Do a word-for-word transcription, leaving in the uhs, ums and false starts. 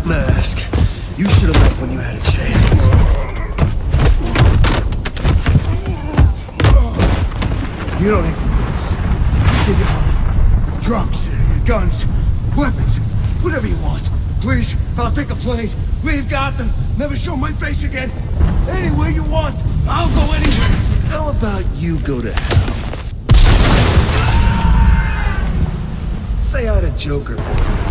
Mask, you should have left when you had a chance. You don't need to do this. Give your money, drugs, guns, weapons, whatever you want. Please, I'll take a plane, leave Gotham, never show my face again. Anywhere you want, I'll go anywhere. How about you go to hell? Say hi to Joker.